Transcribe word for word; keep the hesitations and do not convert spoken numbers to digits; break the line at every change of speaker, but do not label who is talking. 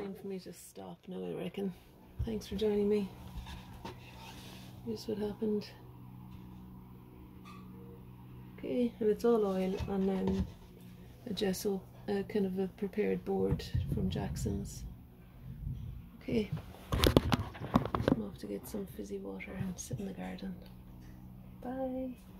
saying for me to stop now, I reckon. Thanks for joining me. Here's what happened. Okay, and it's all oil and then a gesso, uh, kind of a prepared board from Jackson's. Okay, I'm off to get some fizzy water and sit in the garden. Bye.